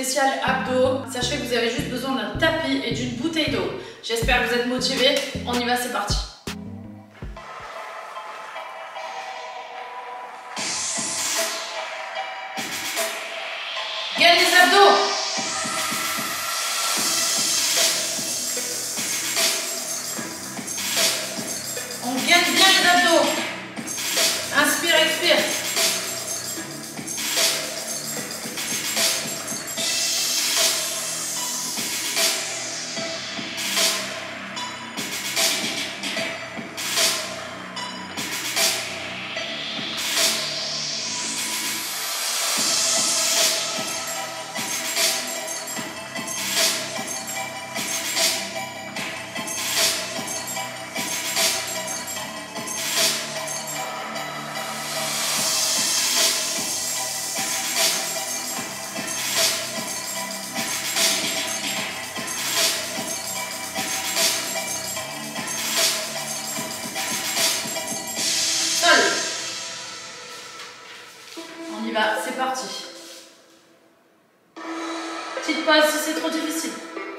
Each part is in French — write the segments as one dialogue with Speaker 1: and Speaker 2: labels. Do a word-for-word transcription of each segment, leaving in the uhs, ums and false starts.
Speaker 1: spécial abdos. Sachez que vous avez juste besoin d'un tapis et d'une bouteille d'eau. J'espère que vous êtes motivés. On y va, c'est parti. Gagne les abdos. On gagne bien les abdos. Inspire, expire. On y va, c'est parti. Petite pause si c'est trop difficile.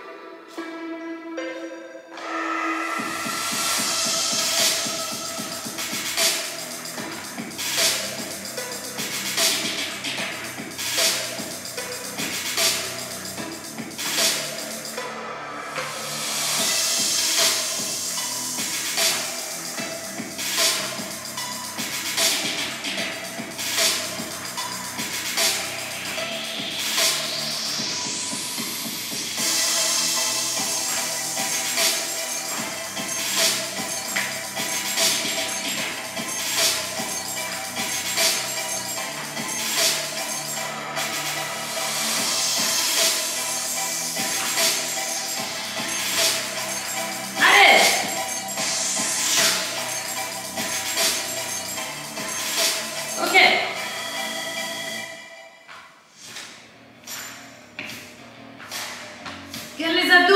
Speaker 1: Gagne les abdos.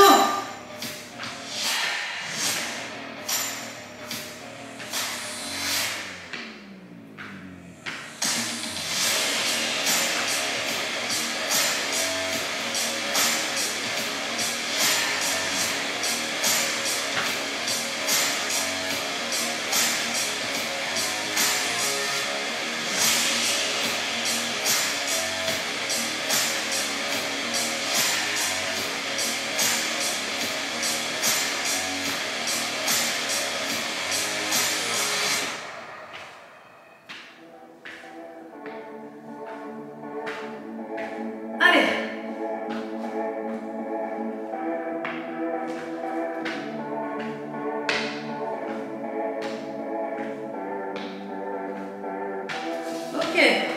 Speaker 1: Ok.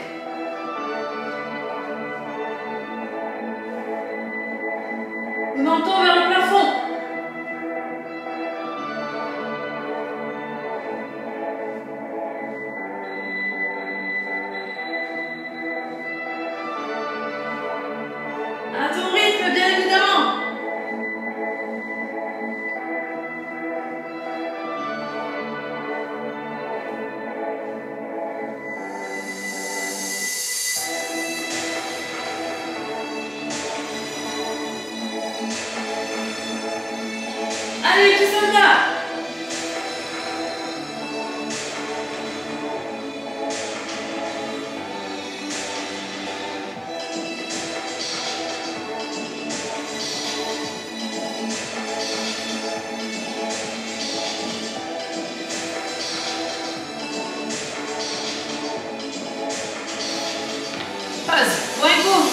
Speaker 1: Menton vers le plafond. À ton rythme, bien évidemment. Allez, tu soldats! Pause, point coup.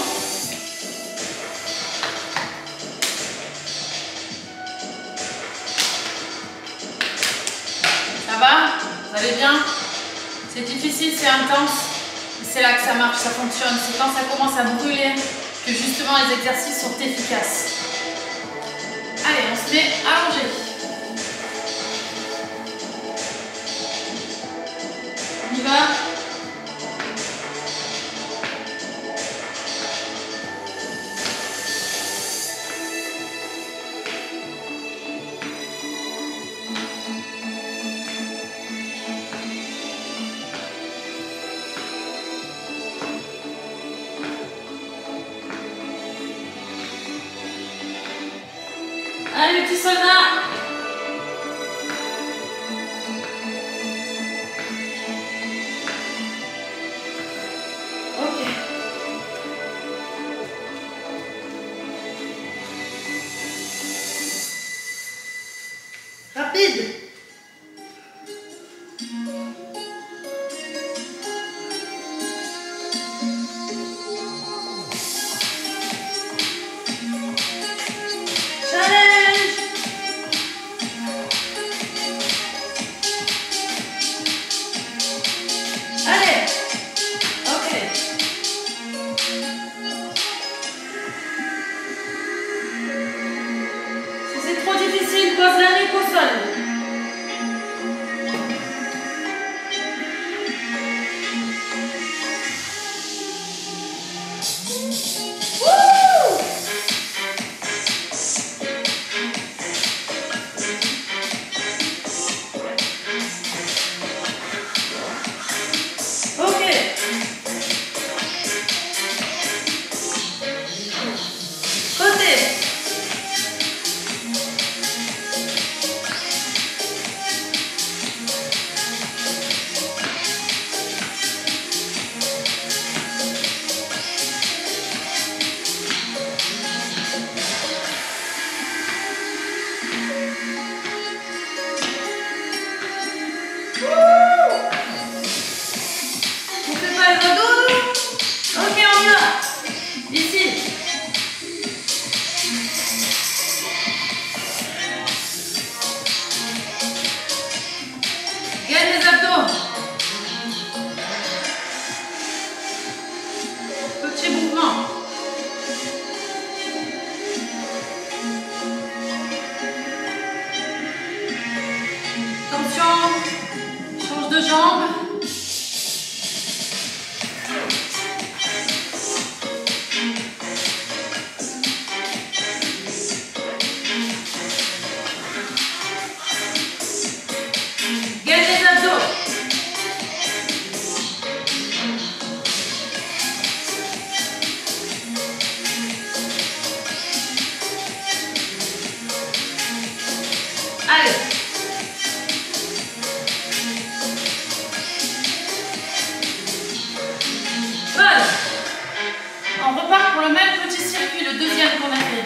Speaker 1: Ça va? Vous allez bien? C'est difficile, c'est intense. C'est là que ça marche, ça fonctionne. C'est quand ça commence à brûler que justement les exercices sont efficaces. Allez, on se met allongé. On y va? Allez, les petits soldats. Ok. Rapide. Pose la nuque au sol. Wouh! Ok. Côté. Ok, on y va. Ici. Gagne les abdos. Petit mouvement. Attention. Change de jambe. Allez. Voilà. On repart pour le même petit circuit, le deuxième qu'on a fait.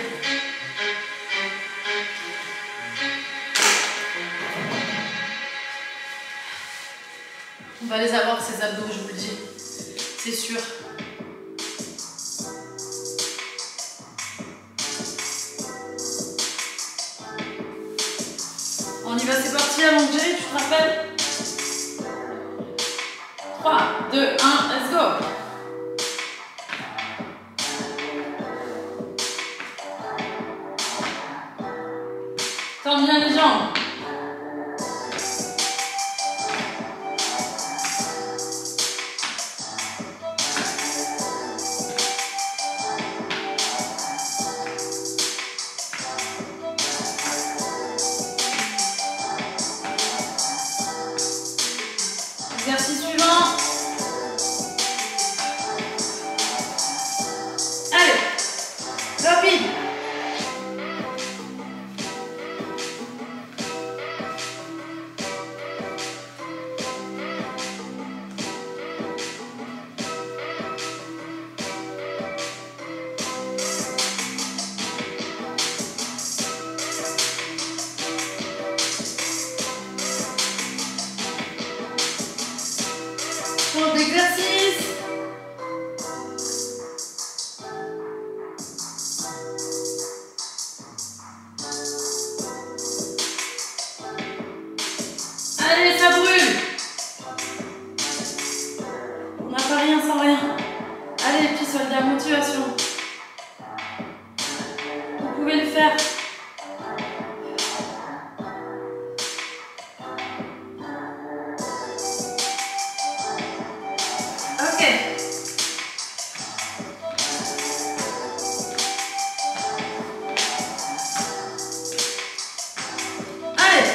Speaker 1: On va les avoir ces abdos, je vous le dis. C'est sûr. On y va, c'est parti, allongé, tu te rappelles? trois, deux, un, let's go! Tends bien les jambes. Exercice suivant. Allez, rapide. Change d'exercice. Allez, ça brûle. On n'a pas rien sans rien. Allez, les petits soldats, motivation. Vous pouvez le faire. Ok. Allez.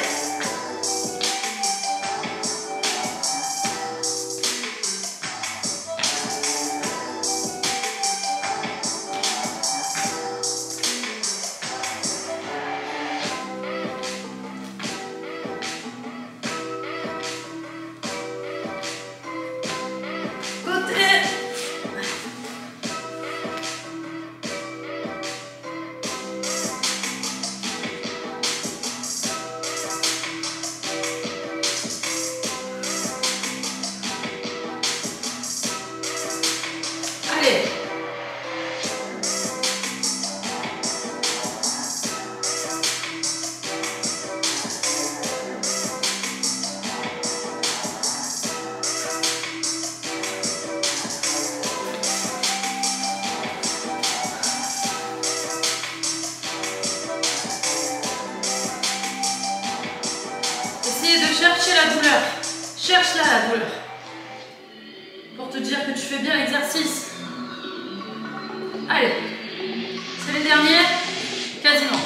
Speaker 1: cherche là la douleur. Pour te dire que tu fais bien l'exercice. Allez, c'est les derniers, quasiment.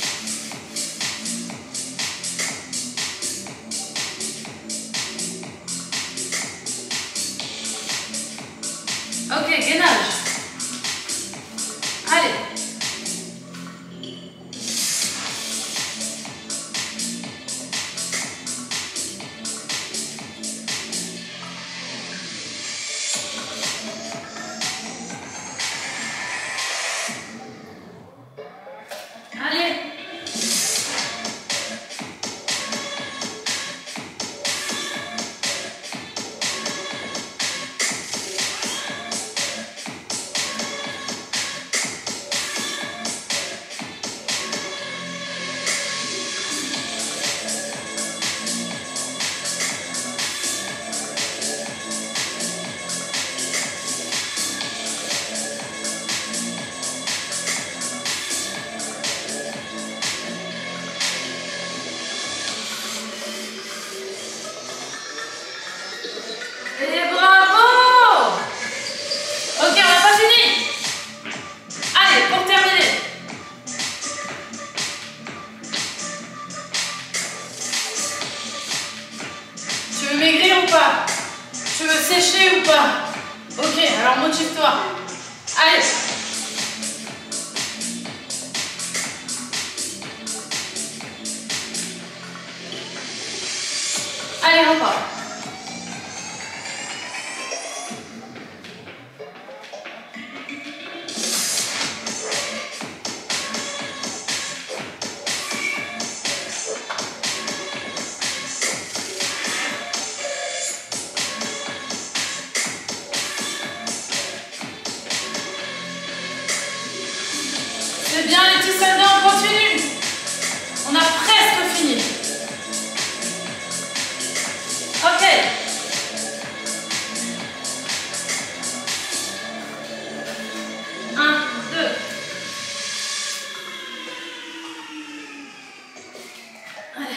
Speaker 1: Ok, gainage. Allez. Allez. Et bravo! Ok, on n'a pas fini. Allez, pour terminer. Tu veux maigrir ou pas? Tu veux sécher ou pas? Ok, alors motive-toi. Allez. Allez, encore. C'est bien les petits soldats, on continue. On a presque fini. Ok. Un, deux. Allez.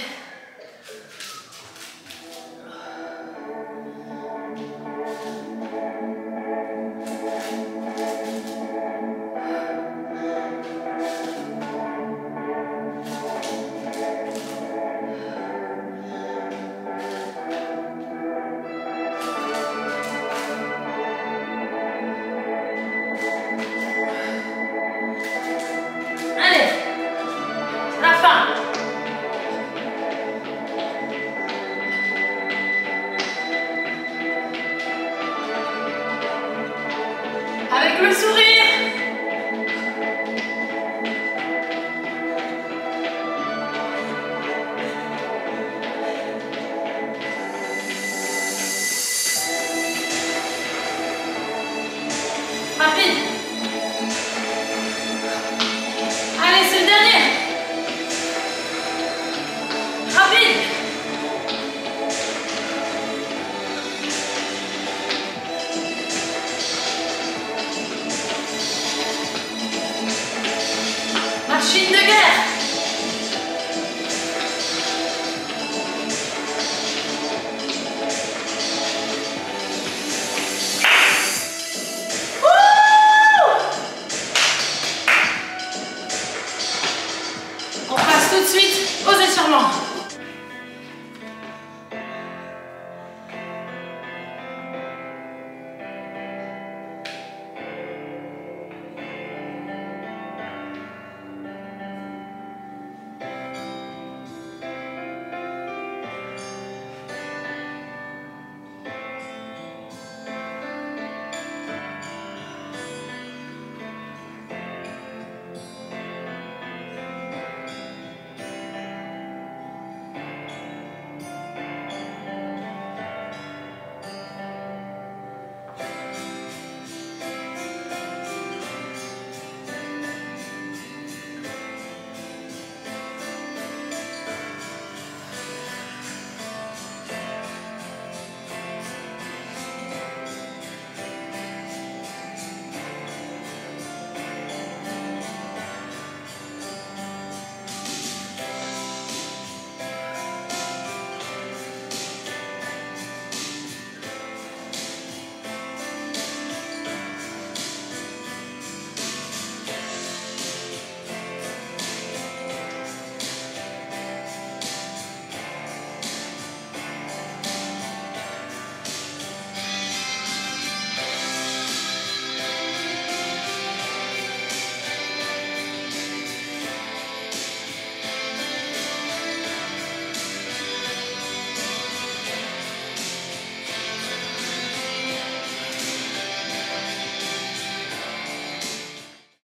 Speaker 1: Allez, c'est la fin. Avec le sourire.